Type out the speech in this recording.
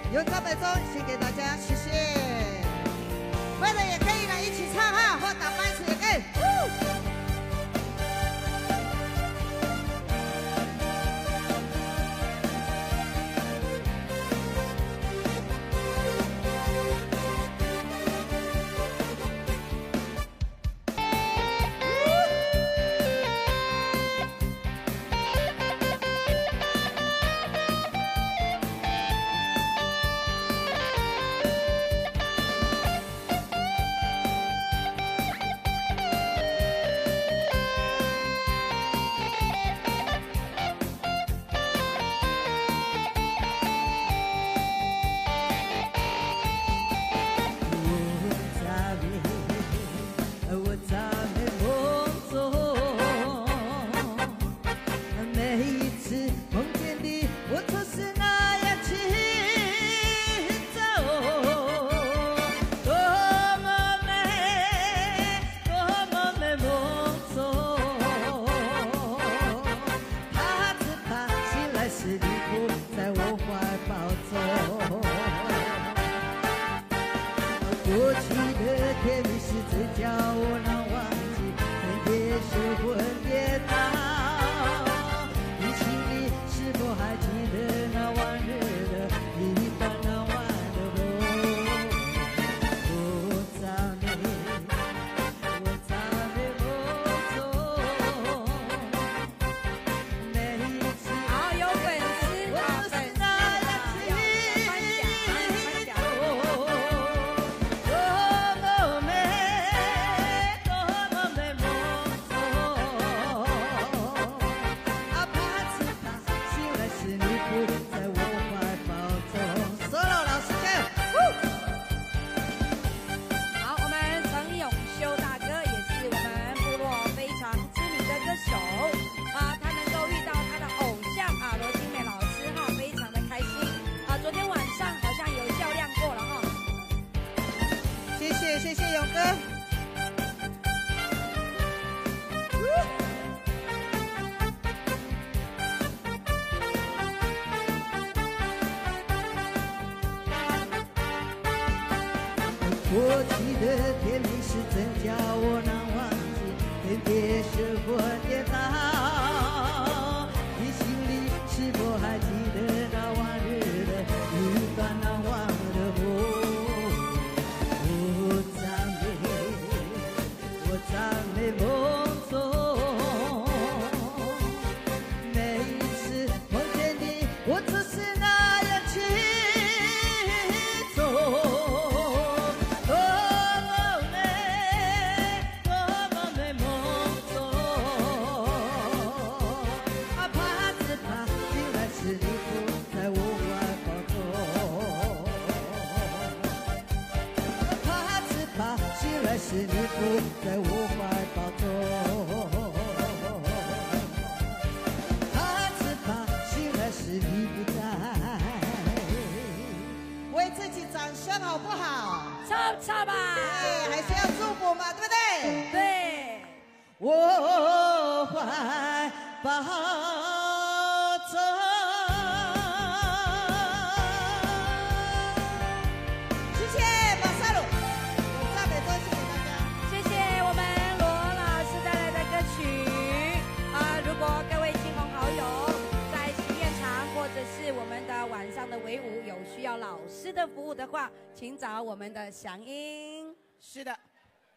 有张本忠献给大家，谢谢。会的也可以来一起唱哈，或打拍子也可以。过去的甜蜜是最叫我难忘记，分别是昏跌倒。你心里是否还记得那往日的一段难忘的梦？我找你，我找你梦中，每一次。 好，有粉丝，有粉丝， 谢谢勇哥。过去的甜蜜是真叫我难忘记，偏别是我跌倒。你心里是否还记得那往日的一段难忘的梦？在美梦中，每一次梦见你，我就是那样轻松。多么美，多么美梦中，怕只怕醒来时你不在我怀抱中，怕只怕醒来时你不在我怀抱中，怕只怕醒来时你不在。为自己掌声好不好？ 唱吧！ 对，还是要祝福嘛，对不对？ 对， 我怀抱中。谢谢马萨鲁，赞美多谢给大家。 谢谢我们罗老师带来的歌曲如果各位亲朋好友在喜宴场或者是我们的晚上的围舞有需要老师的服务的话，请找我们的祥英。 是的。